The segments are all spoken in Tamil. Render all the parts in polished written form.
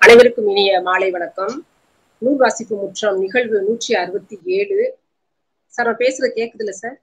அனைவருக்கும் இனிய மாலை வணக்கம். நூல் வாசிப்பு முற்றம் நிகழ்வு 167. சார் நான் பேசுறது கேக்குதுல்ல சார்?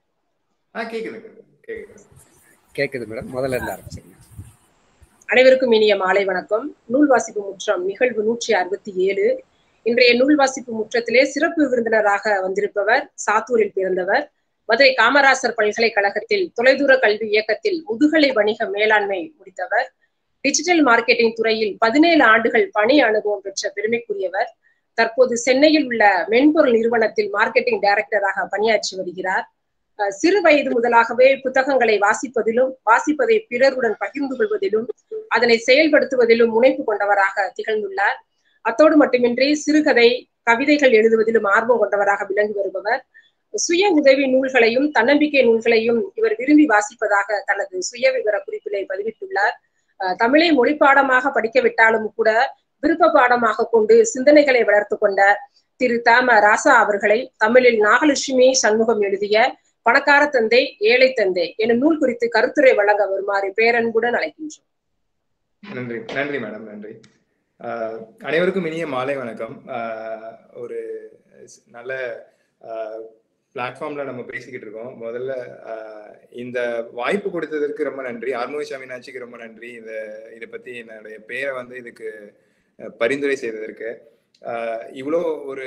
கேக்குது மேடம். முதல்ல இருந்து ஆரம்பிச்சுங்க. அனைவருக்கும் இனிய மாலை வணக்கம். நூல் வாசிப்பு முற்றம் நிகழ்வு 167. இன்றைய நூல் வாசிப்பு முற்றத்திலே சிறப்பு விருந்தினராக வந்திருப்பவர் சாத்தூரில் பிறந்தவர், மதுரை காமராசர் பல்கலைக்கழகத்தில் தொலைதூர கல்வி இயக்கத்தில் முதுகலை வணிக மேலாண்மை முடித்தவர், டிஜிட்டல் மார்க்கெட்டிங் துறையில் 17 ஆண்டுகள் பணி அனுபவம் பெற்ற பெருமைக்குரியவர். தற்போது சென்னையில் உள்ள மென்பொருள் நிறுவனத்தில் மார்க்கெட்டிங் டைரக்டராக பணியாற்றி வருகிறார். சிறு வயது முதலாகவே புத்தகங்களை வாசிப்பதை பிறருடன் பகிர்ந்து கொள்வதிலும் அதனை செயல்படுத்துவதிலும் முனைப்பு கொண்டவராக திகழ்ந்துள்ளார். அத்தோடு மட்டுமின்றி சிறுகதை, கவிதைகள் எழுதுவதிலும் ஆர்வம் கொண்டவராக விளங்கி வருபவர். சுய உதவி நூல்களையும் தன்னம்பிக்கை நூல்களையும் இவர் விரும்பி வாசிப்பதாக தனது சுய விவர குறிப்பிலே பதிவிட்டுள்ளார். தமிழை மொழி பாடமாக படிக்கவிட்டாலும் கூட விருப்ப பாடமாக கொண்டு சிந்தனைகளை வளர்த்து கொண்ட திரு தம ராசா அவர்களை தமிழில் நாகலட்சுமி சண்முகம் எழுதிய பணக்கார தந்தை ஏழை தந்தை எனும் நூல் குறித்து கருத்துரை வழங்க வருமாறு பேரன்புடன் அழைக்கின்றோம். நன்றி. நன்றி மேடம். நன்றி. அனைவருக்கும் இனிய மாலை வணக்கம். ஒரு நல்ல பிளாட்ஃபார்ம்ல நம்ம பேசிக்கிட்டு இருக்கோம். முதல்ல இந்த வாய்ப்பு கொடுத்ததற்கு ரொம்ப நன்றி. ஆறுமுகசாமி நாச்சிக்கு ரொம்ப நன்றி. இதை பத்தி என்னுடைய பேரை இதுக்கு பரிந்துரை செய்ததற்கு. இவ்வளோ ஒரு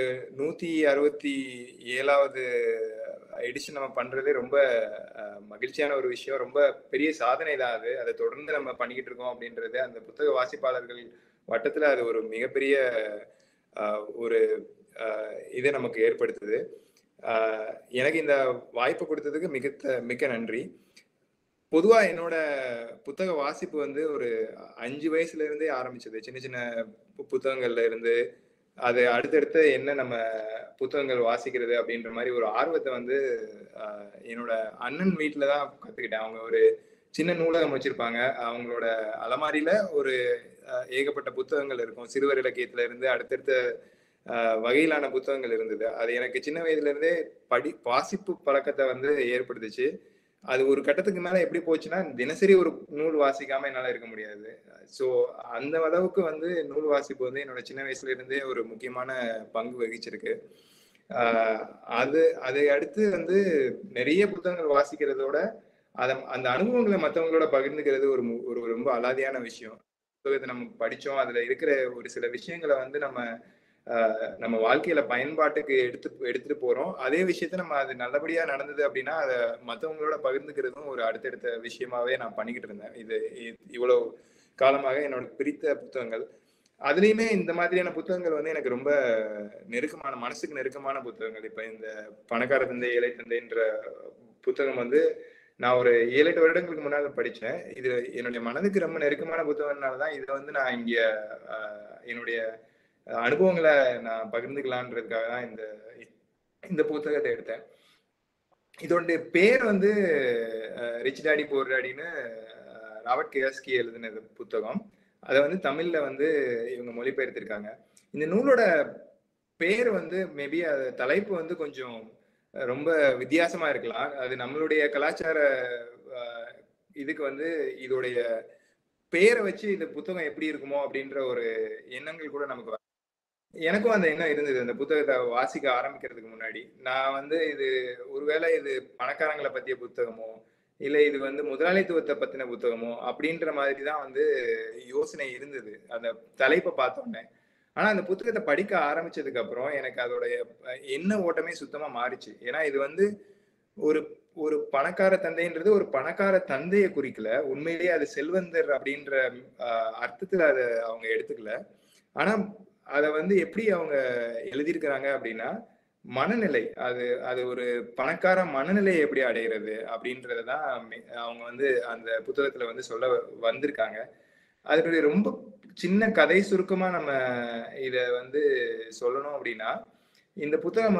167வது எடிஷன் நம்ம பண்றதே ரொம்ப மகிழ்ச்சியான ஒரு விஷயம். ரொம்ப பெரிய சாதனை தான் அது. அதை தொடர்ந்து நம்ம பண்ணிக்கிட்டு இருக்கோம் அப்படின்றது அந்த புத்தக வாசிப்பாளர்கள் வட்டத்துல அது ஒரு மிகப்பெரிய ஒரு இதை நமக்கு ஏற்படுத்துது. எனக்கு இந்த வாய்ப்பு கொடுத்ததுக்கு மிக்க நன்றி. பொதுவா என்னோட புத்தக வாசிப்பு ஒரு 5 வயசுல இருந்தே ஆரம்பிச்சது. சின்ன சின்ன புத்தகங்கள்ல இருந்து அது அடுத்தடுத்து என்ன நம்ம புத்தகங்கள் வாசிக்கிறது அப்படின்ற மாதிரி ஒரு ஆர்வத்தை என்னோட அண்ணன் வீட்டுல தான் கத்துக்கிட்டேன். அவங்க ஒரு சின்ன நூலகம் வச்சிருப்பாங்க. அவங்களோட அலமாரியில ஒரு ஏகப்பட்ட புத்தகங்கள் இருக்கும். சிறுவர் இலக்கியத்துல இருந்து அடுத்தடுத்த வகையிலான புத்தகங்கள் இருந்தது. அது எனக்கு சின்ன வயதுல இருந்தே வாசிப்பு பழக்கத்தை ஏற்படுத்துச்சு. அது ஒரு கட்டத்துக்கு மேல எப்படி போச்சுன்னா, தினசரி ஒரு நூல் வாசிக்காம என்னால இருக்க முடியாது. ஸோ அந்த அளவுக்கு நூல் வாசிப்பு என்னோட சின்ன வயசுல இருந்தே ஒரு முக்கியமான பங்கு வகிச்சிருக்கு. அதை அடுத்து நிறைய புத்தகங்கள் வாசிக்கிறதோட அந்த அனுபவங்களை மற்றவங்களோட பகிர்ந்துக்கிறது ஒரு ரொம்ப அலாதியான விஷயம். புத்தகத்தை நம்ம படிச்சோம், அதுல இருக்கிற ஒரு சில விஷயங்களை நம்ம வாழ்க்கையில பயன்பாட்டுக்கு எடுத்துட்டு போறோம். அதே விஷயத்த நம்ம அது நல்லபடியா நடந்தது அப்படின்னா அதை மற்றவங்களோட பகிர்ந்துக்கிறதும் ஒரு அடுத்தடுத்த விஷயமாவே நான் பண்ணிக்கிட்டு இருந்தேன். இது இவ்வளவு காலமாக என்னோட பிடித்த புத்தகங்கள். அதுலயுமே இந்த மாதிரியான புத்தகங்கள் எனக்கு ரொம்ப நெருக்கமான, மனசுக்கு நெருக்கமான புத்தகங்கள். இப்ப இந்த பணக்கார தந்தை ஏழை தந்தைன்ற புத்தகம் நான் ஒரு 7-8 வருடங்களுக்கு முன்னாடி படிச்சேன். இது என்னுடைய மனதுக்கு ரொம்ப நெருக்கமான புத்தகம்னாலதான் இதை நான் இங்க என்னுடைய அனுபவங்களை நான் பகிர்ந்துக்கலான்றதுக்காக தான் இந்த புத்தகத்தை எடுத்தேன். இதோடைய பேர் ரிச் டாடி புவர் டாடின்னு ராபர்ட் கியோசாகி எழுதினது புத்தகம். அதை தமிழ்ல இவங்க மொழிபெயர்த்திருக்காங்க. இந்த நூலோட பேர் மேபி அது தலைப்பு கொஞ்சம் ரொம்ப வித்தியாசமா இருக்கலாம். அது நம்மளுடைய கலாச்சார இதுக்கு இதோடைய பேரை வச்சு இந்த புத்தகம் எப்படி இருக்குமோ அப்படின்ற ஒரு எண்ணங்கள் கூட நமக்கு எனக்கும் அந்த எண்ணம் இருந்தது. அந்த புத்தகத்தை வாசிக்க ஆரம்பிக்கிறதுக்கு முன்னாடி நான் இது ஒருவேளை இது பணக்காரங்களை பத்திய புத்தகமோ இல்லை இது முதலாளித்துவத்தை பத்தின புத்தகமோ அப்படின்ற மாதிரி தான் யோசனை இருந்தது அந்த தலைப்பை பார்த்தோன்னே. ஆனா அந்த புத்தகத்தை படிக்க ஆரம்பிச்சதுக்கு அப்புறம் எனக்கு அதோடைய எண்ண ஓட்டமே சுத்தமா மாறிச்சு. ஏன்னா இது ஒரு ஒரு பணக்கார தந்தைன்றது ஒரு பணக்கார தந்தையை குறிக்கல, உண்மையிலேயே அது செல்வந்தர் அப்படின்ற அர்த்தத்துல அதை அவங்க எடுத்துக்கல. ஆனா அதை எப்படி அவங்க எழுதியிருக்கிறாங்க அப்படின்னா, மனநிலை, அது ஒரு பணக்கார மனநிலையை எப்படி அடைகிறது அப்படின்றதான் அவங்க அந்த புத்தகத்துல சொல்ல வந்திருக்காங்க. அதனுடைய ரொம்ப சின்ன கதை சுருக்கமா நம்ம இத சொல்லணும் அப்படின்னா, இந்த புத்தகம்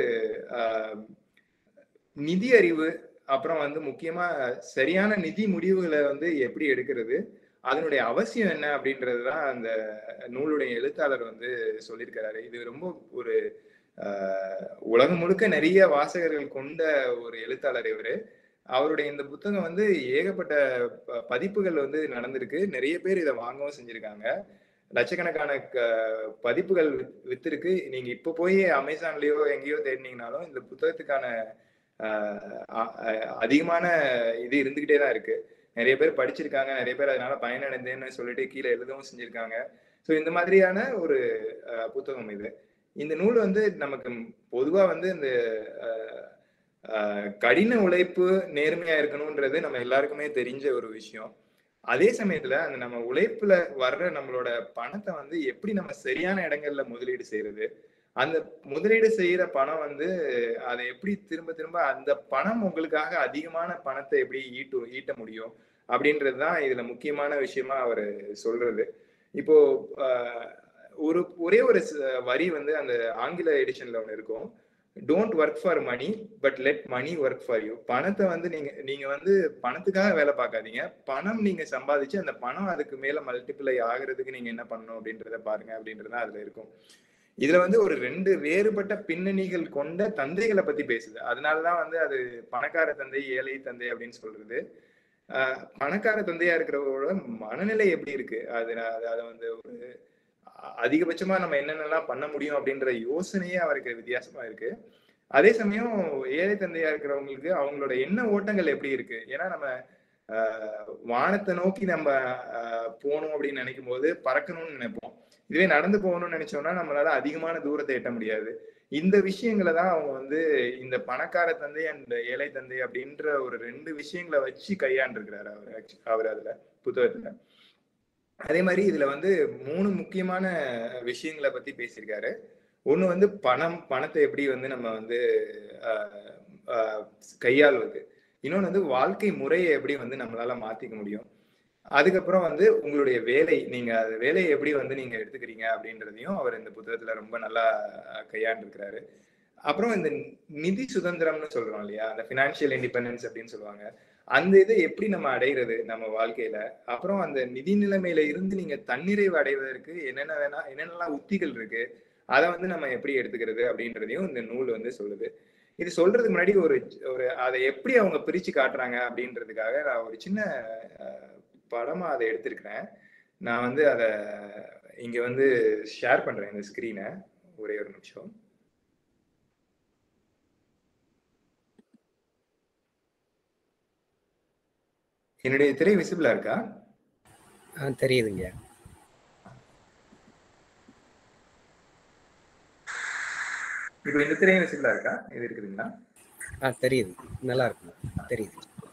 நிதி அறிவு, அப்புறம் முக்கியமா சரியான நிதி முடிவுகளை எப்படி எடுக்கிறது, அதனுடைய அவசியம் என்ன அப்படின்றதுதான் அந்த நூலுடைய எழுத்தாளர் சொல்லியிருக்கிறாரு. இது ரொம்ப ஒரு உலகம் முழுக்க நிறைய வாசகர்கள் கொண்ட ஒரு எழுத்தாளர் இவரு. அவருடைய இந்த புத்தகம் ஏகப்பட்ட பதிப்புகள் நடந்திருக்கு. நிறைய பேர் இதை வாங்கவும் செஞ்சிருக்காங்க. லட்சக்கணக்கான பதிப்புகள் வித்திருக்கு. நீங்க இப்ப போய் அமேசான்லயோ எங்கேயோ தேடினீங்கனாலும் இந்த புத்தகத்துக்கான அதிகமான இது இருந்துகிட்டே தான் இருக்கு. நிறைய பேர் படிச்சிருக்காங்க, நிறைய பேர் அதனால பயனடைந்தேன்னு சொல்லிட்டு கீழே எழுதவும் செஞ்சிருக்காங்க. ஸோ இந்த மாதிரியான ஒரு புத்தகம் இது. இந்த நூல் வந்து நமக்கு பொதுவா வந்து இந்த கடின உழைப்பு நேர்மையா இருக்கணும்ன்றது நம்ம எல்லாருக்குமே தெரிஞ்ச ஒரு விஷயம். அதே சமயத்துல அந்த நம்ம உழைப்புல வர்ற நம்மளோட பணத்தை வந்து எப்படி நம்ம சரியான இடங்கள்ல முதலீடு செய்யறது, அந்த முதலீடு செய்யற பணம் வந்து அதை எப்படி திரும்ப திரும்ப அந்த பணம் உங்களுக்காக அதிகமான பணத்தை எப்படி ஈட்ட முடியும் அப்படின்றதுதான் இதுல முக்கியமான விஷயமா அவர் சொல்றது. இப்போ ஒரே ஒரு வரி வந்து அந்த ஆங்கில எடிஷன்ல ஒண்ணு இருக்கும். Don't work for money but let money work for you. பணத்தை வந்து நீங்க வந்து பணத்துக்காக வேலை பார்க்காதீங்க, பணம் நீங்க சம்பாதிச்சு அந்த பணம் அதுக்கு மேல மல்டிப்ளை ஆகுறதுக்கு நீங்க என்ன பண்ணணும் அப்படின்றத பாருங்க அப்படின்றத அதுல இருக்கும். இதுல வந்து ஒரு 2 வேறுபட்ட பின்னணிகள் கொண்ட தந்தைகளை பத்தி பேசுது. அதனாலதான் வந்து அது பணக்கார தந்தை ஏழை தந்தை அப்படின்னு சொல்றது. பணக்கார தந்தையா இருக்கிறவரோட மனநிலை எப்படி இருக்கு, அதை வந்து ஒரு அதிகபட்சமா நம்ம என்னென்னலாம் பண்ண முடியும் அப்படின்ற யோசனையே அவருக்கு வித்தியாசமா இருக்கு. அதே சமயம் ஏழை தந்தையா இருக்கிறவங்களுக்கு அவங்களோட எண்ண ஓட்டங்கள் எப்படி இருக்கு. ஏன்னா நம்ம வானத்தை நோக்கி நம்ம போகணும் அப்படின்னு நினைக்கும் போது பறக்கணும்னு நினைப்போம். இதுவே நடந்து போகணும்னு நினைச்சோம்னா நம்மளால அதிகமான தூரத்தை எட்ட முடியாது. இந்த விஷயங்களை தான் அவங்க வந்து இந்த பணக்கார தந்தை அண்ட் ஏழை தந்தை அப்படின்ற ஒரு 2 விஷயங்களை வச்சு கையாண்டிருக்கிறாரு அவர் அதுல புத்தகத்துல. அதே மாதிரி இதுல வந்து 3 முக்கியமான விஷயங்களை பத்தி பேசியிருக்காரு. ஒண்ணு வந்து பணத்தை எப்படி வந்து நம்ம வந்து கையாள்வது. இன்னொன்னு வந்து வாழ்க்கை முறையை எப்படி வந்து நம்மளால மாத்திக்க முடியும். அதுக்கப்புறம் வந்து உங்களுடைய வேலை, நீங்க வேலையை எப்படி வந்து நீங்க எடுத்துக்கிறீங்க அப்படின்றதையும் அவர் இந்த புத்தகத்துல ரொம்ப நல்லா கையாண்டிருக்கிறாரு. அப்புறம் இந்த நிதி சுதந்திரம்னு சொல்றோம் இல்லையா, அந்த பினான்சியல் இண்டிபெண்டன்ஸ் அப்படின்னு சொல்லுவாங்க. அந்த இதை எப்படி நம்ம அடைகிறது நம்ம வாழ்க்கையில. அப்புறம் அந்த நிதி நிலைமையில இருந்து நீங்க தன்னிறைவு அடைவதற்கு என்னென்னலாம் உத்திகள் இருக்கு, அதை வந்து நம்ம எப்படி எடுத்துக்கிறது அப்படின்றதையும் இந்த நூல் வந்து சொல்லுது. இது சொல்றதுக்கு முன்னாடி ஒரு அதை எப்படி அவங்க பிரிச்சு காட்டுறாங்க அப்படின்றதுக்காக நான் ஒரு சின்ன படமா அதை எடுத்திருக்கிறேன். நான் வந்து அதை இங்க வந்து ஷேர் பண்றேன் இந்த ஸ்கிரீனை. ஒரே ஒரு நிமிஷம். என்னுடைய திரை விசிபிளா இருக்கா? தெரியுதுங்க. இப்போ இந்த திரையும் விசிபிளா இருக்கா? இது இருக்குதுங்களா? தெரியுது, நல்லா இருக்கு, தெரியுது.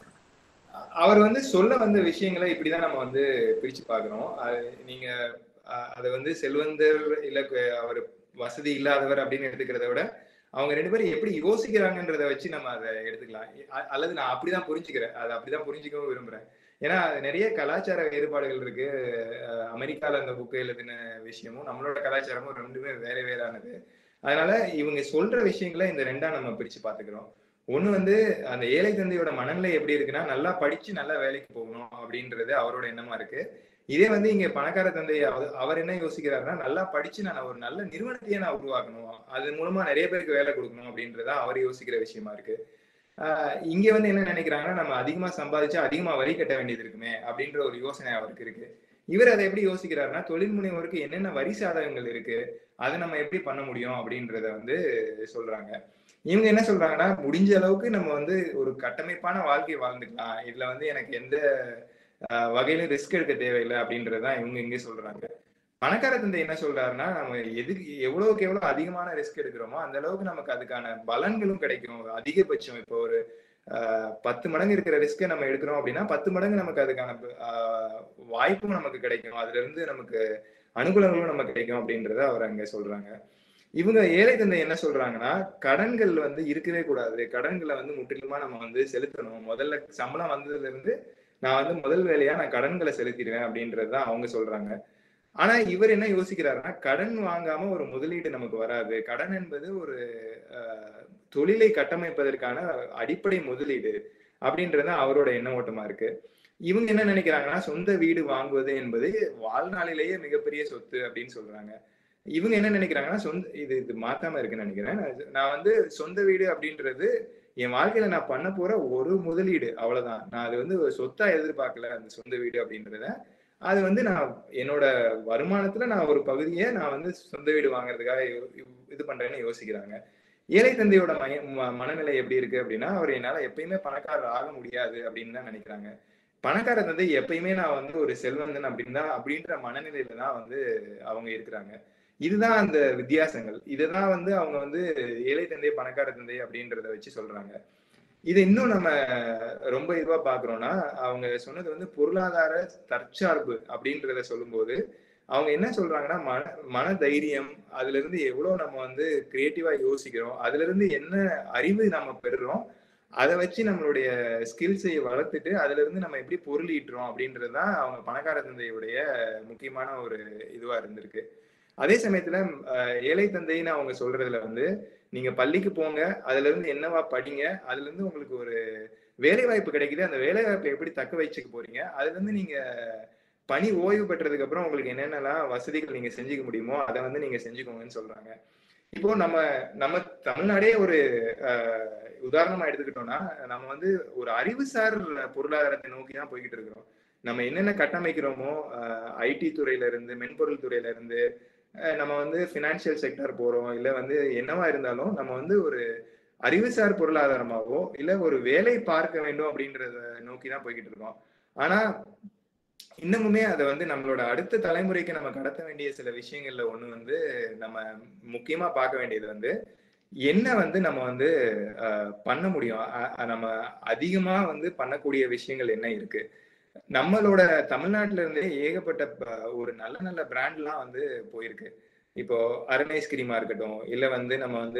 அவர் வந்து சொல்ல வந்த விஷயங்களை இப்படிதான் நம்ம வந்து பிரிச்சு பார்க்கிறோம். நீங்க அதை வந்து செல்வந்தர் இல்ல அவர் வசதி இல்லாதவர் அப்படின்னு எடுத்துக்கிறத விட அவங்க 2 பேரும் எப்படி யோசிக்கிறாங்கன்றத வச்சு நம்ம அதை எடுத்துக்கலாம். அல்லது நான் அப்படிதான் புரிஞ்சுக்கிறேன், அதை அப்படிதான் புரிஞ்சுக்கவும் விரும்புறேன். ஏன்னா நிறைய கலாச்சார வேறுபாடுகள் இருக்கு. அமெரிக்கால அந்த புக்கு எழுதின விஷயமும் நம்மளோட கலாச்சாரமும் ரெண்டுமே வேற வேறானது. அதனால இவங்க சொல்ற விஷயங்களை இந்த 2ஆ நம்ம பிரிச்சு பாத்துக்கிறோம். ஒண்ணு வந்து அந்த ஏழை தந்தையோட மனநிலை எப்படி இருக்குன்னா, நல்லா படிச்சு நல்லா வேலைக்கு போகணும் அப்படின்றது அவரோட எண்ணமா இருக்கு. இதே வந்து இங்க பணக்கார தந்தை அவர் என்ன யோசிக்கிறாருன்னா, நல்லா படிச்சு நான் ஒரு நல்ல நிறுவனத்தையே நான் உருவாக்கணும், அது மூலமா நிறைய பேருக்கு வேலை கொடுக்கணும் அப்படின்றத அவர் யோசிக்கிற விஷயமா இருக்கு. இங்க வந்து என்ன நினைக்கிறாங்கன்னா, நம்ம அதிகமா சம்பாதிச்சா அதிகமா வரி கட்ட வேண்டியது இருக்குமே அப்படின்ற ஒரு யோசனை அவருக்கு இருக்கு. இவர் அதை எப்படி யோசிக்கிறாருன்னா, தொழில் முனைவோருக்கு என்னென்ன வரி சாதகங்கள் இருக்கு, அதை நம்ம எப்படி பண்ண முடியும் அப்படின்றத வந்து சொல்றாங்க. இவங்க என்ன சொல்றாங்கன்னா, முடிஞ்ச அளவுக்கு நம்ம வந்து ஒரு கட்டமைப்பான வாழ்க்கையை வாழ்ந்துக்கலாம், இதுல வந்து எனக்கு எந்த வகையிலும் ரிஸ்க் எடுக்க தேவையில்லை அப்படின்றதுதான் இவங்க இங்கே சொல்றாங்க. பணக்கார தந்தை என்ன சொல்றாருன்னா, நம்ம எவ்வளவுக்கு எவ்வளவு அதிகமான ரிஸ்க் எடுக்கிறோமோ அந்த அளவுக்கு நமக்கு அதுக்கான பலன்களும் கிடைக்கும். அதிகபட்சம் இப்போ ஒரு 10 மடங்கு இருக்கிற ரிஸ்கை நம்ம எடுக்கிறோம் அப்படின்னா 10 மடங்கு நமக்கு அதுக்கான வாய்ப்பும் நமக்கு கிடைக்கும், அதுல இருந்து நமக்கு அனுகூலங்களும் நமக்கு கிடைக்கும் அப்படின்றத அவர் அங்க சொல்றாங்க. இவங்க ஏழை தந்தை என்ன சொல்றாங்கன்னா, கடன்கள் வந்து இருக்கவே கூடாது, கடன்களை வந்து முற்றிலுமா நம்ம வந்து செலுத்தணும், முதல்ல சம்பளம் வந்ததுல இருந்து நான் வந்து முதல் வேலையா நான் கடன்களை செலுத்திடுவேன் அப்படின்றதுதான் அவங்க சொல்றாங்க. ஆனா இவர் என்ன யோசிக்கிறாருன்னா, கடன் வாங்காம ஒரு முதலீடு நமக்கு வராது, கடன் என்பது ஒரு தொழிலை கட்டமைப்பதற்கான அடிப்படை முதலீடு அப்படின்றது அவரோட எண்ண ஓட்டமா இருக்கு. இவங்க என்ன நினைக்கிறாங்கன்னா, சொந்த வீடு வாங்குவது என்பது வாழ்நாளிலேயே மிகப்பெரிய சொத்து அப்படின்னு சொல்றாங்க. இவங்க என்ன நினைக்கிறாங்கன்னா, இது மாத்தாம இருக்குன்னு நினைக்கிறேன், நான் வந்து சொந்த வீடு அப்படின்றது என் வாழ்க்கையில நான் பண்ண போற ஒரு முதலீடு, அவ்வளவுதான், நான் அது வந்து ஒரு சொத்தா எதிர்பார்க்கல அந்த சொந்த வீடு அப்படின்றத. அது வந்து நான் என்னோட வருமானத்துல நான் ஒரு பகுதியை நான் வந்து சொந்த வீடு வாங்குறதுக்காக இது பண்றேன்னு யோசிக்கிறாங்க. ஏழை தந்தையோட மனநிலை எப்படி இருக்கு அப்படின்னா, அவர் என்னால எப்பயுமே பணக்காரர் ஆக முடியாது அப்படின்னு தான் நினைக்கிறாங்க. பணக்கார தந்தை எப்பயுமே நான் வந்து ஒரு செல்வந்தன் அப்படின்ற மனநிலையில தான் வந்து அவங்க இருக்கிறாங்க. இதுதான் அந்த வித்தியாசங்கள். இதுதான் வந்து அவங்க வந்து ஏழை தந்தை பணக்கார தந்தை அப்படின்றத வச்சு சொல்றாங்க. இதை இன்னும் நம்ம ரொம்ப இதுவா பாக்குறோம்னா, அவங்க சொன்னது வந்து பொருளாதார தற்சார்பு அப்படின்றத சொல்லும்போது அவங்க என்ன சொல்றாங்கன்னா, மன தைரியம், அதுல இருந்து எவ்வளவு நம்ம வந்து கிரியேட்டிவா யோசிக்கிறோம், அதுல இருந்து என்ன அறிவு நம்ம பெறுறோம், அதை வச்சு நம்மளுடைய ஸ்கில்ஸை வளர்த்துட்டு அதுல இருந்து நம்ம எப்படி பொருள் ஈட்டுறோம் அப்படின்றதுதான் அவங்க பணக்கார தந்தையுடைய முக்கியமான ஒரு இதுவா இருந்திருக்கு. அதே சமயத்துல ஏழை தந்தைன்னு அவங்க சொல்றதுல வந்து நீங்க பள்ளிக்கு போங்க, அதுல இருந்து என்னவா படிங்க, அதுல இருந்து உங்களுக்கு ஒரு வேலை வாய்ப்பு கிடைக்குது, அந்த வேலை வாய்ப்பை எப்படி தக்க வச்சுக்க போறீங்க, அதுல இருந்து நீங்க பணி ஓய்வு பெற்றதுக்கு அப்புறம் உங்களுக்கு என்னென்னலாம் வசதிகள் நீங்க செஞ்சுக்க முடியுமோ அதை வந்து நீங்க செஞ்சுக்கோங்கன்னு சொல்றாங்க. இப்போ நம்ம நம்ம தமிழ்நாடே ஒரு உதாரணமா எடுத்துக்கிட்டோம்னா, நம்ம வந்து ஒரு அறிவுசார் பொருளாதாரத்தை நோக்கி தான் போய்கிட்டு இருக்கிறோம். நம்ம என்னென்ன கட்டமைக்கிறோமோ ஐடி துறையில இருந்து, மென்பொருள் துறையில இருந்து, நம்ம வந்து பினான்சியல் செக்டர் போறோம், இல்ல வந்து என்னவா இருந்தாலும் நம்ம வந்து ஒரு அறிவுசார் பொருளாதாரமாவோ இல்ல ஒரு வேலை பார்க்க வேண்டும் அப்படின்றத நோக்கி தான் போய்கிட்டு இருக்கோம். ஆனா இன்னமுமே அதை வந்து நம்மளோட அடுத்த தலைமுறைக்கு நம்ம கடத்த வேண்டிய சில விஷயங்கள்ல ஒண்ணு வந்து நம்ம முக்கியமா பார்க்க வேண்டியது வந்து என்ன வந்து நம்ம வந்து பண்ண முடியும், நம்ம அதிகமா வந்து பண்ணக்கூடிய விஷயங்கள் என்ன இருக்கு. நம்மளோட தமிழ்நாட்டுல இருந்தே ஏகப்பட்ட ஒரு நல்ல நல்ல பிராண்ட்லாம் வந்து போயிருக்கு. இப்போ அருண் ஐஸ்கிரீமா இருக்கட்டும், இல்ல வந்து நம்ம வந்து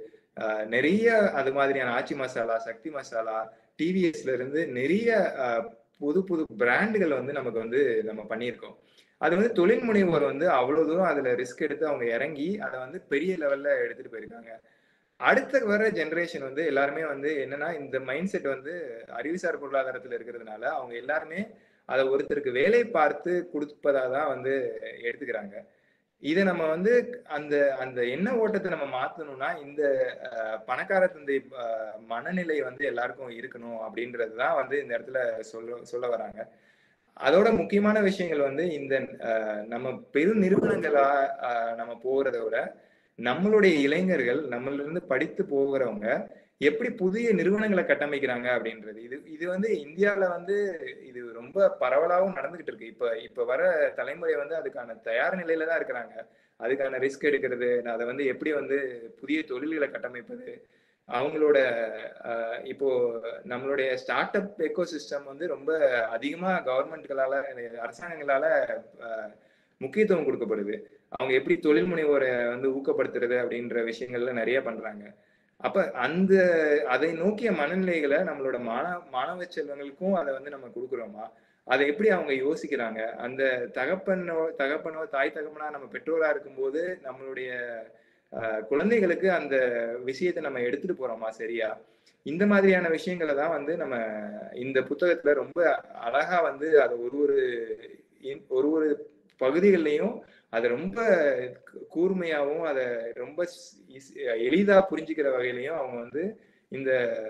நிறைய அது மாதிரியான ஆச்சி மசாலா, சக்தி மசாலா, டிவிஎஸ்ல இருந்து நிறைய புது புது பிராண்டுகள் வந்து நமக்கு வந்து நம்ம பண்ணியிருக்கோம். அது வந்து தொழில் முனைவோர் வந்து அவ்வளவு தூரம் அதுல ரிஸ்க் எடுத்து அவங்க இறங்கி அதை வந்து பெரிய லெவல்ல எடுத்துட்டு போயிருக்காங்க. அடுத்த வர ஜெனரேஷன் வந்து எல்லாருமே வந்து என்னன்னா இந்த மைண்ட் செட் வந்து அறிவுசார் பொருளாதாரத்துல இருக்கிறதுனால அவங்க எல்லாருமே அதை ஒருத்தருக்கு வேலை பார்த்து கொடுப்பதா தான் வந்து எடுத்துக்கிறாங்க. இதை நம்ம வந்து அந்த அந்த எண்ண ஓட்டத்தை நம்ம மாத்தணும்னா இந்த பணக்கார தந்தை மனநிலை வந்து எல்லாருக்கும் இருக்கணும் அப்படின்றதுதான் வந்து இந்த இடத்துல சொல்ல வராங்க. அதோட முக்கியமான விஷயங்கள் வந்து இந்த நம்ம பெரு நிறுவனங்களா நம்ம போறதை விட நம்மளுடைய இளைஞர்கள் நம்மள இருந்து படித்து போகிறவங்க எப்படி புதிய நிறுவனங்களை கட்டமைக்கிறாங்க அப்படின்றது. இது வந்து இந்தியாவில வந்து இது ரொம்ப பரவலாகவும் நடந்துகிட்டு இருக்கு. இப்ப வர தலைமுறை வந்து அதுக்கான தயார் நிலையில தான் இருக்கிறாங்க. அதுக்கான ரிஸ்க் எடுக்கிறது, அதை வந்து எப்படி வந்து புதிய தொழில்களை கட்டமைப்பது, அவங்களோட இப்போ நம்மளுடைய ஸ்டார்ட் அப் எக்கோ சிஸ்டம் வந்து ரொம்ப அதிகமா கவர்மெண்ட்களால, அரசாங்கங்களால முக்கியத்துவம் கொடுக்கப்படுது. அவங்க எப்படி தொழில் முனைவோரை வந்து ஊக்கப்படுத்துறது அப்படின்ற விஷயங்கள்ல நிறைய பண்றாங்க. அப்ப அதை நோக்கிய மனநிலைகளை நம்மளோட மாணவ செல்வங்களுக்கும் அதை வந்து நம்ம கொடுக்குறோமா, அதை எப்படி அவங்க யோசிக்கிறாங்க, அந்த தகப்பனோ தாய் தகப்பனா நம்ம பெற்றோரா இருக்கும்போது நம்மளுடைய குழந்தைகளுக்கு அந்த விஷயத்தை நம்ம எடுத்துட்டு போறோமா சரியா, இந்த மாதிரியான விஷயங்களை தான் வந்து நம்ம இந்த புத்தகத்துல ரொம்ப அழகா வந்து அதை ஒரு ஒரு பகுதிகள்லையும் அதை ரொம்ப கூர்மையாகவும் அதை ரொம்ப எளிதா புரிஞ்சுக்கிற வகையிலையும் அவங்க வந்து இந்த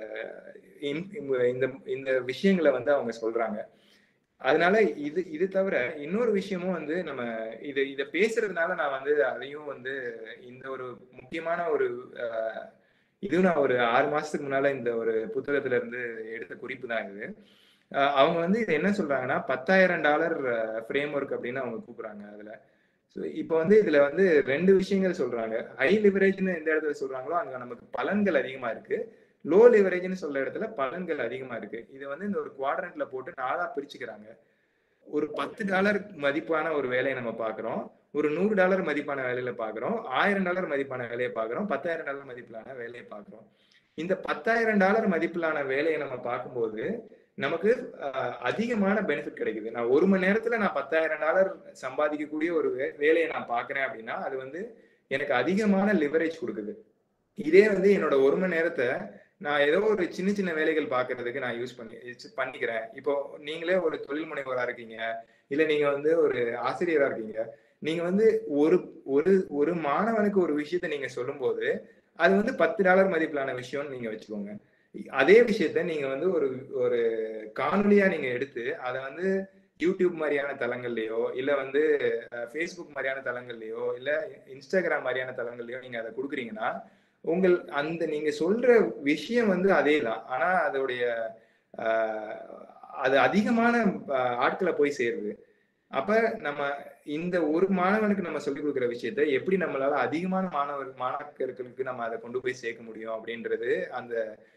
இந்த விஷயங்களை வந்து அவங்க சொல்றாங்க. அதனால இது தவிர இன்னொரு விஷயமும் வந்து நம்ம இதை பேசுறதுனால நான் வந்து அதையும் வந்து இந்த ஒரு முக்கியமான ஒரு நான் ஒரு 6 மாசத்துக்கு முன்னால இந்த ஒரு புத்தகத்துல இருந்து எடுத்த குறிப்பு தான் இது. அவங்க வந்து இது என்ன சொல்றாங்கன்னா $10,000 ஃப்ரேம் ஒர்க் அப்படின்னு அவங்க கூப்பிடுறாங்க. அதுல இப்ப வந்து இதுல வந்து 2 விஷயங்கள் சொல்றாங்க. ஹை லிவரேஜ்னு எந்த இடத்துல சொல்றாங்களோ அங்க நமக்கு பலன்கள் அதிகமா இருக்கு, லோ லிவரேஜ்னு சொல்ற இடத்துல பலன்கள் அதிகமா இருக்கு. இதை வந்து இந்த ஒரு குவாட்ரண்ட்ல போட்டு 4ஆ பிரிச்சுக்கிறாங்க. ஒரு $10 மதிப்பான ஒரு வேலையை நம்ம பாக்குறோம், ஒரு $100 மதிப்பான வேலையில பாக்குறோம், $1000 மதிப்பான வேலையை பாக்குறோம், $10,000 மதிப்பிலான வேலையை பாக்குறோம். இந்த $10,000 மதிப்பிலான வேலையை நம்ம பார்க்கும்போது நமக்கு அதிகமான பெனிஃபிட் கிடைக்குது. நான் 1 மணி நேரத்துல நான் $10,000 சம்பாதிக்கக்கூடிய ஒரு வேலையை நான் பாக்குறேன் அப்படின்னா அது வந்து எனக்கு அதிகமான லிவரேஜ் கொடுக்குது. இதே வந்து என்னோட 1 மணி நேரத்தை நான் ஏதோ ஒரு சின்ன சின்ன வேலைகள் பாக்குறதுக்கு நான் பண்ணிக்கிறேன். இப்போ நீங்களே ஒரு தொழில் முனைவோரா இருக்கீங்க, இல்ல நீங்க வந்து ஒரு ஆசிரியரா இருக்கீங்க, நீங்க வந்து ஒரு மாணவனுக்கு ஒரு விஷயத்த நீங்க சொல்லும் போது அது வந்து $10 மதிப்பிலான விஷயம்னு நீங்க வச்சுக்கோங்க. அதே விஷயத்த நீங்க வந்து ஒரு காணொலியா நீங்க எடுத்து அதை வந்து யூடியூப் மாதிரியான தளங்கள்லயோ இல்ல வந்து ஃபேஸ்புக் மாதிரியான தளங்கள்லயோ இல்ல இன்ஸ்டாகிராம் மாதிரியான தளங்கள்லயோ நீங்க அதை கொடுக்குறீங்கன்னா அந்த நீங்க சொல்ற விஷயம் வந்து அதே தான். ஆனா அதோடைய அது அதிகமான ஆட்களை போய் சேருது. அப்ப நம்ம இந்த ஒரு மாணவனுக்கு நம்ம சொல்லிக் கொடுக்குற விஷயத்த எப்படி நம்மளால அதிகமான மாணாக்கர்களுக்கு நம்ம அதை கொண்டு போய் சேர்க்க முடியும் அப்படின்றது அந்த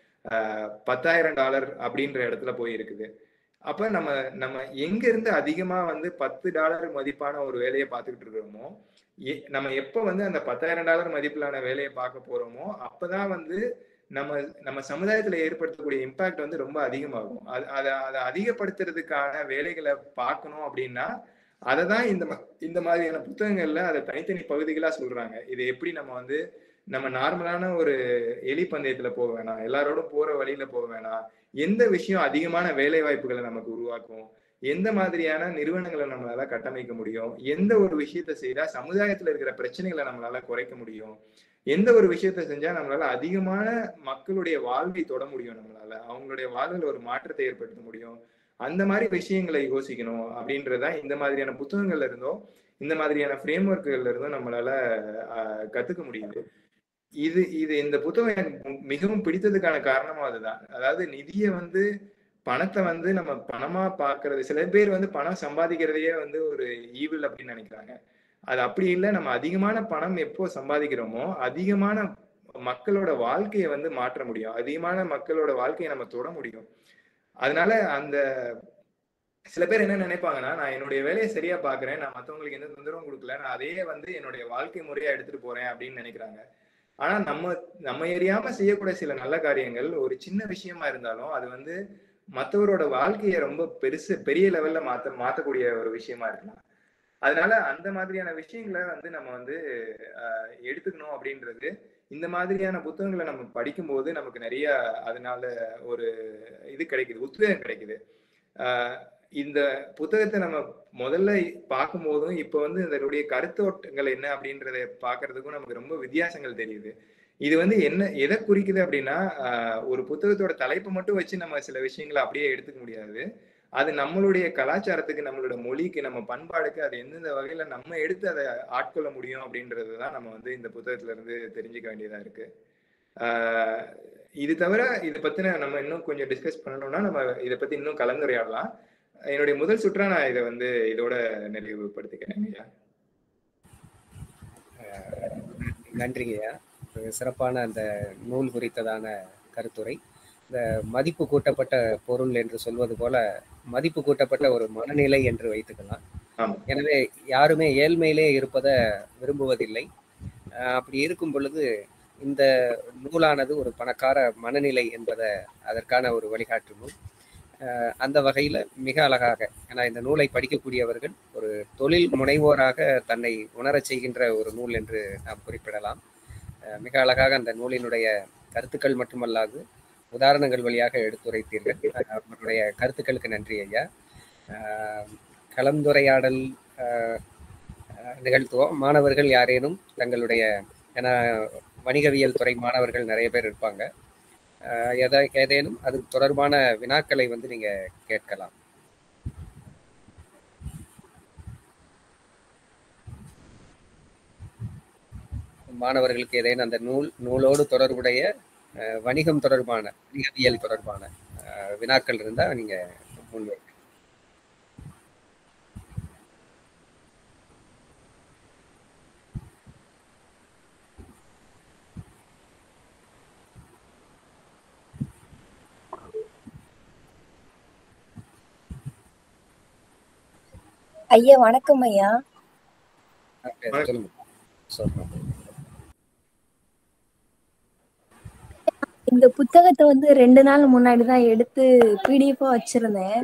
$10,000 அப்படின்ற இடத்துல போய் இருக்குது. அப்ப நம்ம நம்ம எங்க இருந்து அதிகமா வந்து $10 மதிப்பான ஒரு வேலையை பார்த்துக்கிட்டு இருக்கிறோமோ, நம்ம எப்ப வந்து அந்த $10,000 மதிப்பிலான வேலையை பார்க்க போறோமோ அப்பதான் வந்து நம்ம நம்ம சமுதாயத்துல ஏற்படுத்தக்கூடிய இம்பாக்ட் வந்து ரொம்ப அதிகமாகும். அதை அதிகப்படுத்துறதுக்கான வேலைகளை பார்க்கணும் அப்படின்னா அததான் இந்த மாதிரியான புத்தகங்கள்ல அதை தனித்தனி பகுதிகளா சொல்றாங்க. இது எப்படி நம்ம வந்து நம்ம நார்மலான ஒரு எலி பந்தயத்துல போக வேணாம், எல்லாரோடும் போற வழியில போக வேணாம், எந்த விஷயம் அதிகமான வேலை வாய்ப்புகளை நமக்கு உருவாக்கும், எந்த மாதிரியான நிறுவனங்களை நம்மளால கட்டமைக்க முடியும், எந்த ஒரு விஷயத்த செய்தா சமுதாயத்துல இருக்கிற பிரச்சனைகளை நம்மளால குறைக்க முடியும், எந்த ஒரு விஷயத்த செஞ்சா நம்மளால அதிகமான மக்களுடைய வாழ்வை தொட முடியும், நம்மளால அவங்களுடைய வாழ்வில் ஒரு மாற்றத்தை ஏற்படுத்த முடியும், அந்த மாதிரி விஷயங்களை யோசிக்கணும். அப்படின்றதான் இந்த மாதிரியான புத்தகங்கள்ல இருந்தும் இந்த மாதிரியான ஃப்ரேம் ஒர்க்குகள்ல இருந்தும் நம்மளால கத்துக்க முடியுது. இந்த புத்தகம் எனக்கு மிகவும் பிடித்ததுக்கான காரணமும் அதுதான். அதாவது நிதியை வந்து பணத்தை வந்து நம்ம பணமா பாக்குறது, சில பேர் வந்து பணம் சம்பாதிக்கிறதையே வந்து ஒரு ஈவில் அப்படின்னு நினைக்கிறாங்க. அது அப்படி இல்லை. நம்ம அதிகமான பணம் எப்போ சம்பாதிக்கிறோமோ அதிகமான மக்களோட வாழ்க்கையை வந்து மாற்ற முடியும், அதிகமான மக்களோட வாழ்க்கையை நம்ம தொட முடியும். அதனால அந்த சில பேர் என்ன நினைப்பாங்கன்னா, நான் என்னுடைய வேலையை சரியா பாக்குறேன், நான் மத்தவங்களுக்கு எந்த தொந்தரவும் கொடுக்கல, நான் அதையே வந்து என்னுடைய வாழ்க்கை முறையா எடுத்துட்டு போறேன் அப்படின்னு நினைக்கிறாங்க. ஆனா நம்ம எரியாம செய்யக்கூடிய சில நல்ல காரியங்கள் ஒரு சின்ன விஷயமா இருந்தாலும் அது வந்து மற்றவரோட வாழ்க்கையை ரொம்ப பெரிய லெவல்ல மாத்தக்கூடிய ஒரு விஷயமா இருக்கலாம். அதனால அந்த மாதிரியான விஷயங்களை வந்து நம்ம வந்து எடுத்துக்கணும் அப்படின்றது, இந்த மாதிரியான புத்தகங்களை நம்ம படிக்கும்போது நமக்கு நிறைய அதனால ஒரு இது கிடைக்குது, உத்வேகம் கிடைக்குது. இந்த புத்தகத்தை நம்ம முதல்ல பார்க்கும் போதும் இப்ப வந்து இதனுடைய கருத்தோட்டங்கள் என்ன அப்படின்றத பாக்குறதுக்கும் நமக்கு ரொம்ப வித்தியாசங்கள் தெரியுது. இது வந்து எதை குறிக்குது அப்படின்னா, ஒரு புத்தகத்தோட தலைப்பை மட்டும் வச்சு நம்ம சில விஷயங்களை அப்படியே எடுத்துக்க முடியாது. அது நம்மளுடைய கலாச்சாரத்துக்கு, நம்மளோட மொழிக்கு, நம்ம பண்பாடுக்கு அது எந்தெந்த வகையில நம்ம எடுத்து அதை ஆட்கொள்ள முடியும் அப்படின்றதுதான் நம்ம வந்து இந்த புத்தகத்துல இருந்து தெரிஞ்சுக்க வேண்டியதா இருக்கு. இது தவிர இதை பத்தின நம்ம இன்னும் கொஞ்சம் டிஸ்கஸ் பண்ணணும்னா நம்ம இதை பத்தி இன்னும் கலந்துரையாடலாம். என்னுடைய முதல் சுற்றா நான் இதை வந்து இதோட நிறைவுபடுத்திக்கிறேன் ஐயா. நன்றிங்கய்யா. சிறப்பான அந்த நூல் குறித்ததான கருத்துரை. இந்த மதிப்பு கூட்டப்பட்ட பொருள் என்று சொல்வது போல மதிப்பு கூட்டப்பட்ட ஒரு மனநிலை என்று வைத்துக்கலாம். எனவே யாருமே ஏழ்மையிலே இருப்பதை விரும்புவதில்லை. அப்படி இருக்கும் பொழுது இந்த நூலானது ஒரு பணக்கார மனநிலை என்பதை அதற்கான ஒரு வழிகாட்டு நூல். அந்த வகையில் மிக அழகாக, ஏன்னா இந்த நூலை படிக்கக்கூடியவர்கள் ஒரு தொழில் முனைவோராக தன்னை உணரச் செய்கின்ற ஒரு நூல் என்று நாம் குறிப்பிடலாம். மிக அழகாக அந்த நூலினுடைய கருத்துக்கள் மட்டுமல்லாது உதாரணங்கள் வழியாக எடுத்துரைத்தீர்கள். அவர்களுடைய கருத்துக்களுக்கு நன்றி ஐயா. கலந்துரையாடல் நிகழ்த்துவோம். மாணவர்கள் யாரேனும் தங்களுடைய, ஏன்னா வணிகவியல் துறை மாணவர்கள் நிறைய பேர் இருப்பாங்க, ஏதேனும் அது தொடர்பான வினாக்களை வந்து நீங்க கேட்கலாம். மாணவர்களுக்கு ஏதேனும் அந்த நூலோடு தொடர்புடைய வணிகம் தொடர்பான, வணிகவியல் தொடர்பான வினாக்கள் இருந்தா நீங்க முன்வைக்க. ஐயா வணக்கம் ஐயா. இந்த புத்தகத்தை வந்து 2 நாள் முன்னாடிதான் எடுத்து பிடிஎஃபா வச்சிருந்தேன்.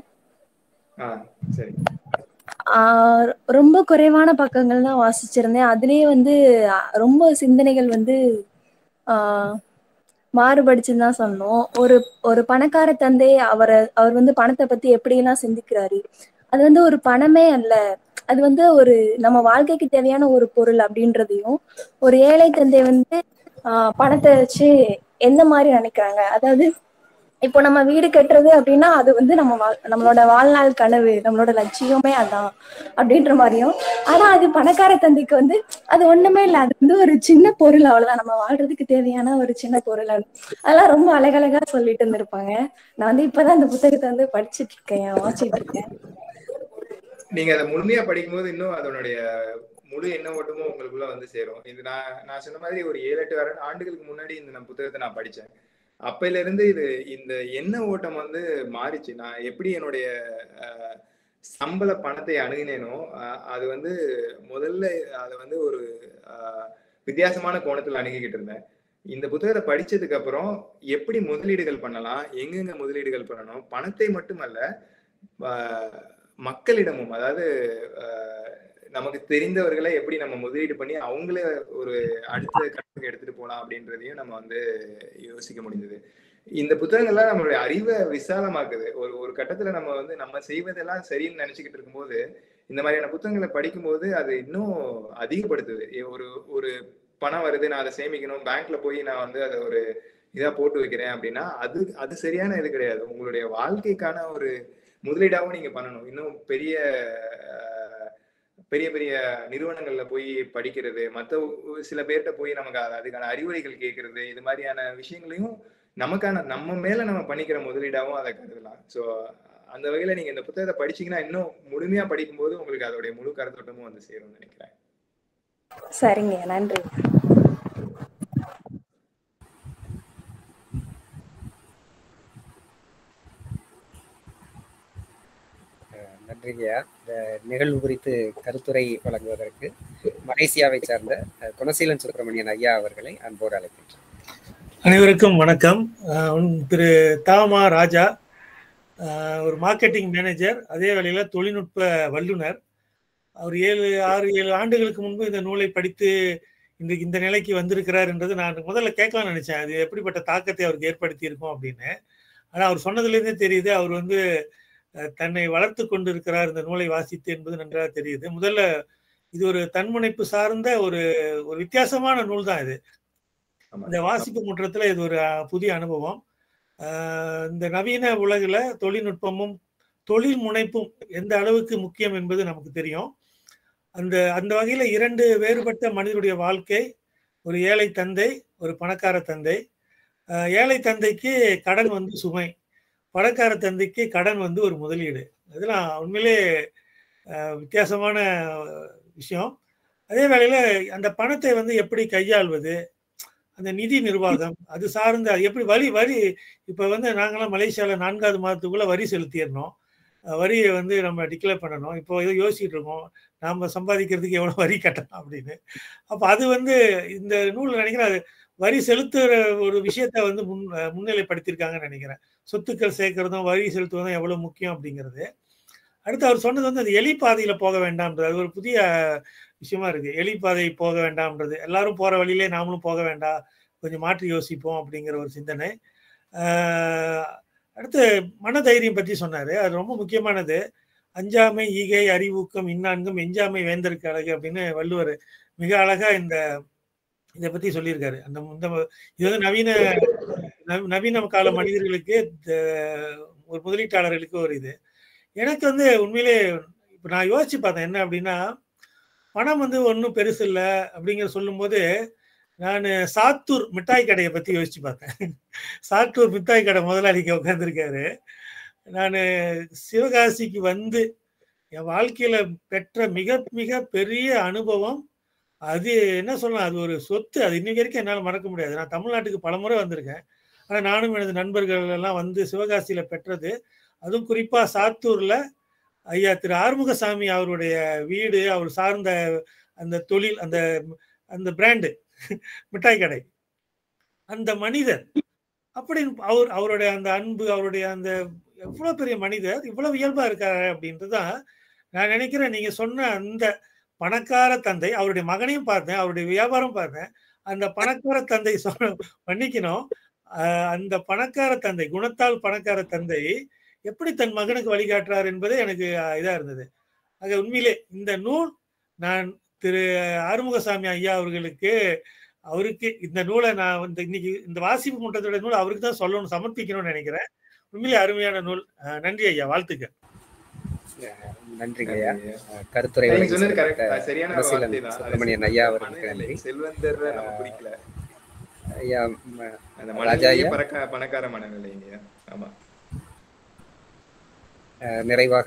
ரொம்ப குறைவான பக்கங்கள் தான் வாசிச்சிருந்தேன். அதுலயே வந்து ரொம்ப சிந்தனைகள் வந்து மாறுபடுச்சுன்னு தான் சொன்னோம். ஒரு பணக்கார தந்தை அவர் வந்து பணத்தை பத்தி எப்படியெல்லாம் சிந்திக்கிறாரு, அது வந்து ஒரு பணமே அல்ல, அது வந்து ஒரு நம்ம வாழ்க்கைக்கு தேவையான ஒரு பொருள் அப்படின்றதையும், ஒரு ஏழை தந்தை வந்து பணத்தை வச்சு எந்த மாதிரி நினைக்கிறாங்க, அதாவது இப்போ நம்ம வீடு கட்டுறது அப்படின்னா அது வந்து நம்மளோட வாழ்நாள் கனவு, நம்மளோட லட்சியமே அதான் அப்படின்ற மாதிரியும். ஆனா அது பணக்கார தந்தைக்கு வந்து அது ஒண்ணுமே இல்லை, அது வந்து ஒரு சின்ன பொருள், அவ்வளவுதான், நம்ம வாழ்றதுக்கு தேவையான ஒரு சின்ன பொருள். அதெல்லாம் ரொம்ப அழகழகா சொல்லிட்டு இருந்திருப்பாங்க. நான் வந்து இப்பதான் அந்த புத்தகத்தை வந்து படிச்சுட்டு இருக்கேன், வாசிச்சுட்டு இருக்கேன். நீங்க அதை முழுமையா படிக்கும்போது இன்னும் அதனுடைய முழு எண்ண ஓட்டமும் உங்களுக்குள்ள வந்து சேரும். இது நான் சொன்ன மாதிரி ஒரு 7-8 ஆண்டுகளுக்கு முன்னாடி இந்த புத்தகத்தை நான் படிச்சேன். அப்பையில இருந்து இந்த எண்ண ஓட்டம் வந்து மாறிச்சு. நான் எப்படி என்னுடைய சம்பள பணத்தை அணுகினேனோ அது வந்து முதல்ல அதை வந்து ஒரு வித்தியாசமான கோணத்துல அணுகிக்கிட்டு இருந்தேன். இந்த புத்தகத்தை படிச்சதுக்கு அப்புறம் எப்படி முதலீடுகள் பண்ணலாம், எங்கெங்க முதலீடுகள் பண்ணணும், பணத்தை மட்டுமல்ல மக்களிடமும், அதாவது நமக்கு தெரிந்தவர்களை எப்படி நம்ம முதலீடு பண்ணி அவங்கள ஒரு அடுத்த கட்டத்துக்கு எடுத்துட்டு போலாம் அப்படின்றதையும் நம்ம வந்து யோசிக்க முடிஞ்சது. இந்த புத்தகங்கள்லாம் நம்மளுடைய அறிவை விசாலமாக்குது. ஒரு கட்டத்துல நம்ம வந்து நம்ம செய்வதெல்லாம் சரின்னு நினைச்சுக்கிட்டு இருக்கும்போது இந்த மாதிரியான புத்தகங்களை படிக்கும்போது அது இன்னும் அதிகப்படுத்துது. ஒரு பணம் வருது, நான் அதை சேமிக்கணும், பேங்க்ல போய் நான் வந்து அதை ஒரு இதா போட்டு வைக்கிறேன் அப்படின்னா அது சரியான இது கிடையாது. உங்களுடைய வாழ்க்கைக்கான ஒரு முதலீடாகவும் நீங்க பண்ணணும். இன்னும் பெரிய பெரிய பெரிய நிறுவனங்கள்ல போய் படிக்கிறது, மற்ற சில பேர்கிட்ட போய் நமக்கு அதுக்கான அறிவுரைகள் கேட்கறது, இது மாதிரியான விஷயங்களையும் நம்ம மேல நம்ம பண்ணிக்கிற முதலீடாகவும் அதை கருதலாம். ஸோ அந்த வகையில நீங்க இந்த புத்தகத்தை படிச்சீங்கன்னா இன்னும் முழுமையா படிக்கும்போது உங்களுக்கு அதோடைய முழு கருத்தோட்டமும் வந்து சேரும்னு நினைக்கிறேன். சரிங்க, நன்றி. நன்றிங்கய்யா. இந்த நிகழ்வு குறித்து கருத்துரை வழங்குவதற்கு மலேசியாவை சார்ந்த குணசீலன் சுப்பிரமணியன் ஐயா அவர்களை அன்போடு அழைக்கின்றேன். அனைவருக்கும் வணக்கம். திரு தாமா ராஜா ஒரு மார்க்கெட்டிங் மேனேஜர், அதே வேளையில தொழில்நுட்ப வல்லுநர். அவர் 6-7 ஆண்டுகளுக்கு முன்பு இந்த நூலை படித்து இன்றைக்கு இந்த நிலைக்கு வந்திருக்கிறார் என்றது நான் முதல்ல கேட்கலாம்னு நினைச்சேன், அது எப்படிப்பட்ட தாக்கத்தை அவருக்கு ஏற்படுத்தி இருக்கும் அப்படின்னு. ஆனா அவர் சொன்னதுலேருந்தே தெரியுது அவர் வந்து தன்னை வளர்த்து கொண்டிருக்கிறார் இந்த நூலை வாசித்து என்பது நன்றாக தெரியுது. முதல்ல இது ஒரு தன்முனைப்பு சார்ந்த ஒரு வித்தியாசமான நூல் தான் இது. இந்த வாசிப்பு முற்றத்துல இது ஒரு புதிய அனுபவம். இந்த நவீன உலகில தொழில்நுட்பமும் தொழில் முனைப்பும் எந்த அளவுக்கு முக்கியம் என்பது நமக்கு தெரியும். அந்த வகையில 2 வேறுபட்ட மனிதனுடைய வாழ்க்கை, ஒரு ஏழை தந்தை, ஒரு பணக்கார தந்தை. ஏழை தந்தைக்கு கடன் வந்து சுமை, பணக்கார தந்தைக்கு கடன் வந்து ஒரு முதலீடு. இதெல்லாம் உண்மையிலே வித்தியாசமான விஷயம். அதே வேளையில அந்த பணத்தை வந்து எப்படி கையாள்வது, அந்த நிதி நிர்வாகம், அது சார்ந்த எப்படி வரி இப்போ வந்து நாங்களாம் மலேசியாவில் 4வது மாதத்துக்குள்ள வரி செலுத்திடணும், வரியை வந்து நம்ம டிக்ளேர் பண்ணணும். இப்போ ஏதோ யோசிச்சுட்டு இருக்கோம் நாம் சம்பாதிக்கிறதுக்கு எவ்வளோ வரி கட்டணும் அப்படின்னு. அப்போ அது வந்து இந்த நூல் நினைக்கிறேன் அது வரி செலுத்துகிற ஒரு விஷயத்த வந்து முன்னிலைப்படுத்தியிருக்காங்கன்னு நினைக்கிறேன். சொத்துக்கள் சேர்க்கறதும் வரி செலுத்துவதும் எவ்வளோ முக்கியம் அப்படிங்கிறது. அடுத்து அவர் சொன்னது வந்து அது எலிப்பாதையில் போக வேண்டாம்ன்றது, அது ஒரு புதிய விஷயமா இருக்கு. எலிப்பாதை போக வேண்டாம்ன்றது, எல்லாரும் போற வழியிலே நாமளும் போக வேண்டாம், கொஞ்சம் மாற்றி யோசிப்போம் அப்படிங்கிற ஒரு சிந்தனை. அடுத்து மனதைரியம் பற்றி சொன்னாரு, அது ரொம்ப முக்கியமானது. அஞ்சாமை ஈகை அறிவூக்கம் இன்னான்கும் எஞ்சாமை வேந்தருக்கு அழகு அப்படின்னு வள்ளுவர் மிக அழகா இதை பத்தி சொல்லியிருக்காரு. இது வந்து நவீன கால மனிதர்களுக்கு, ஒரு முதலீட்டாளர்களுக்கு ஒரு இது. எனக்கு வந்து உண்மையிலே இப்போ நான் யோசிச்சு பார்த்தேன் என்ன அப்படின்னா, பணம் வந்து ஒன்றும் பெருசு இல்லை அப்படிங்கிற சொல்லும்போது நான் சாத்தூர் மிட்டாய் கடையை பற்றி யோசிச்சு பார்த்தேன். சாத்தூர் மிட்டாய் கடை முதலாளிக்கு உட்காந்துருக்காரு. நான் சிவகாசிக்கு வந்து என் வாழ்க்கையில பெற்ற மிக மிக பெரிய அனுபவம் அது. என்ன சொல்லலாம், அது ஒரு சொத்து. அது இன்னைக்கு வரைக்கும் என்னால் மறக்க முடியாது. நான் தமிழ்நாட்டுக்கு பல முறை வந்திருக்கேன், ஆனால் நானும் எனது நண்பர்கள் எல்லாம் வந்து சிவகாசியில பெற்றது, அதுவும் குறிப்பா சாத்தூர்ல ஐயா திரு ஆறுமுகசாமி அவருடைய வீடு, அவர் சார்ந்த அந்த தொழில், அந்த பிராண்டு மிட்டாய் கடை, அந்த மனிதர் அப்படின்னு அவருடைய அந்த அன்பு, அவருடைய அந்த எவ்வளவு பெரிய மனிதர், இவ்வளவு இயல்பா இருக்காரு அப்படின்றதுதான் நான் நினைக்கிறேன். நீங்க சொன்ன அந்த பணக்கார தந்தை, அவருடைய மகனையும் பார்த்தேன், அவருடைய வியாபாரம் பார்த்தேன். அந்த பணக்கார தந்தை மன்னிக்கணும், அந்த பணக்கார தந்தை, குணத்தால் பணக்கார தந்தை எப்படி தன் மகனுக்கு வழிகாட்டுறார் என்பதே எனக்கு இதா இருந்தது. ஆக உண்மையிலே இந்த நூல் நான் திரு ஆறுமுகசாமி ஐயா அவர்களுக்கு அவருக்கு இந்த நூலை நான் வந்து இன்னைக்கு இந்த வாசிப்பு முற்றத்தோட நூல் அவருக்கு தான் சொல்லணும், சமர்ப்பிக்கணும்னு நினைக்கிறேன். உண்மையிலே அருமையான நூல். நன்றி ஐயா, வாழ்த்துக்கள். நன்றிங்க ஐயா. கருத்துரை சுப்பிரமணியன் ஐயா அவர்களுக்கு நன்றி. செல்வந்தர் நம்ம பிடிக்கல ஐயா. அந்த மனநிலையே பணக்கார மனநிலைங்க. ஆமா. நிறைவாக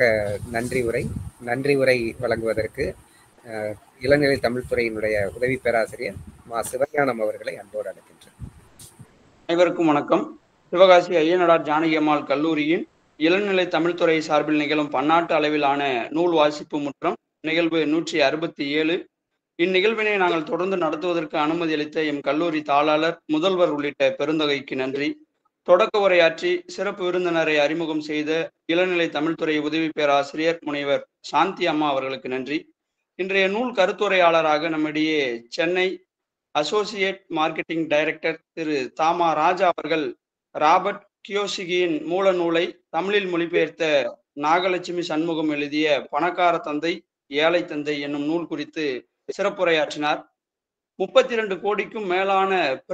நன்றி உரை வழங்குவதற்கு இளநிலை தமிழ் துறையினுடைய உதவி பேராசிரியர் மா சிவஞானம் அவர்களை அன்போடு அழைக்கின்றேன். அனைவருக்கும் வணக்கம். சிவகாசி ஐயனார் ஜானகி அம்மாள் கல்லூரியின் இளநிலை தமிழ்துறை சார்பில் நிகழும் பன்னாட்டு அளவிலான நூல் வாசிப்பு முற்றம் நிகழ்வு 167. இந்நிகழ்வினை நாங்கள் தொடர்ந்து நடத்துவதற்கு அனுமதி அளித்த எம் கல்லூரி தாளாளர், முதல்வர் உள்ளிட்ட பெருந்தொகைக்கு நன்றி. தொடக்க உரையாற்றி சிறப்பு விருந்தினரை அறிமுகம் செய்த இளநிலை தமிழ்துறை உதவி பேராசிரியர் முனைவர் சாந்தி அம்மா அவர்களுக்கு நன்றி. இன்றைய நூல் கருத்துரையாளராக நம்மிடையே Chennai associate marketing director Thiru Thama Raja அவர்கள் ராபர்ட் கியோசிகியின் மூல நூலை தமிழில் மொழிபெயர்த்த நாகலட்சுமி சண்முகம் எழுதிய பணக்கார தந்தை ஏழை தந்தை என்னும் நூல் குறித்து சிறப்புரையாற்றினார். 32 கோடிக்கும் மேலான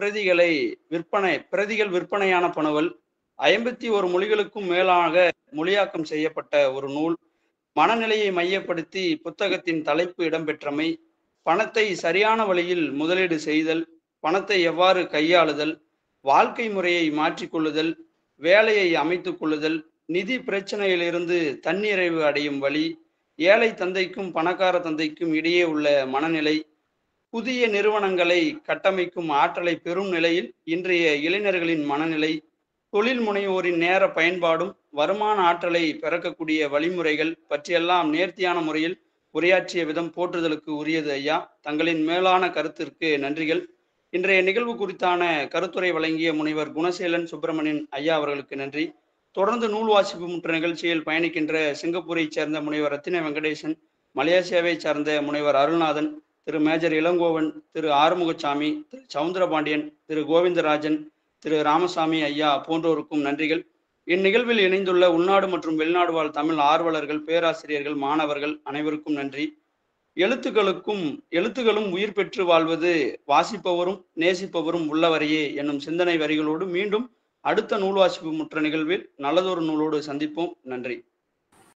பிரதிகள் விற்பனையான பணுவல், 51 மொழிகளுக்கும் மேலாக மொழியாக்கம் செய்யப்பட்ட ஒரு நூல், மனநிலையை மையப்படுத்தி புத்தகத்தின் தலைப்பு இடம்பெற்றமை, பணத்தை சரியான வழியில் முதலீடு செய்தல், பணத்தை எவ்வாறு கையாளுதல், வாழ்க்கை முறையை மாற்றிக்கொள்ளுதல், வேலையை அமைத்துக் கொள்ளுதல், நிதி பிரச்சனையிலிருந்து தன்னிறைவு அடையும் வழி, ஏழை தந்தைக்கும் பணக்கார தந்தைக்கும் இடையே உள்ள மனநிலை, புதிய நிறுவனங்களை கட்டமைக்கும் ஆற்றலை பெறும் நிலையில் இன்றைய இளைஞர்களின் மனநிலை, தொழில் முனைவோரின் நேர பயன்பாடும் வருமான ஆற்றலை பெறக்கூடிய வழிமுறைகள் பற்றியெல்லாம் நேர்த்தியான முறையில் உரையாற்றிய விதம் போற்றுதலுக்கு உரியது ஐயா. தங்களின் மேலான கருத்திற்கு நன்றிகள். இன்றைய நிகழ்வு குறித்தான கருத்துரை வழங்கிய முனைவர் குணசேலன் சுப்பிரமணியன் ஐயா அவர்களுக்கு நன்றி. தொடர்ந்து நூல் வாசிப்பு முற்ற நிகழ்ச்சியில் பயணிக்கின்ற சிங்கப்பூரை சேர்ந்த முனைவர் ரத்தின வெங்கடேசன், மலேசியாவை சார்ந்த முனைவர் அருள்நாதன், திரு மேஜர் இளங்கோவன், திரு ஆறுமுகசாமி, திரு சவுந்தரபாண்டியன், திரு கோவிந்தராஜன், திரு ராமசாமி ஐயா போன்றோருக்கும் நன்றிகள். இந்நிகழ்வில் இணைந்துள்ள உள்நாடு மற்றும் வெளிநாடு வாழ் தமிழ் ஆர்வலர்கள், பேராசிரியர்கள், மாணவர்கள் அனைவருக்கும் நன்றி. எழுத்துகளும் உயிர் பெற்று வாழ்வது வாசிப்பவரும் நேசிப்பவரும் உள்ளவரையே என்னும் சிந்தனை வரிகளோடு மீண்டும் அடுத்த நூல் வாசிப்பு முற்ற நிகழ்வில் நல்லதொரு நூலோடு சந்திப்போம். நன்றி.